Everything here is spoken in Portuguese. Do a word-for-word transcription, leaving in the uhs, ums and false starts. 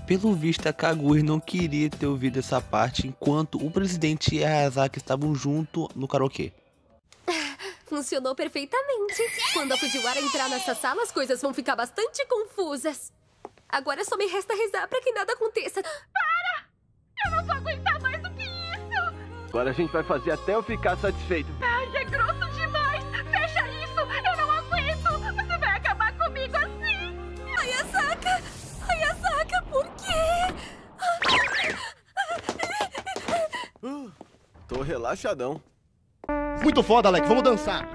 Pelo visto, a Kaguya não queria ter ouvido essa parte enquanto o presidente e a Hayasaka estavam junto no karaokê. Funcionou perfeitamente. Quando a Fujiwara entrar nessa sala, as coisas vão ficar bastante confusas. Agora só me resta rezar pra que nada aconteça. Para! Eu não vou aguentar mais do que isso! Agora a gente vai fazer até eu ficar satisfeito. Ai, é grosso demais! Fecha isso! Eu não aguento! Você vai acabar comigo assim! Hayasaka! Hayasaka, por quê? Uh, tô relaxadão. Muito foda, Alec. Vamos dançar.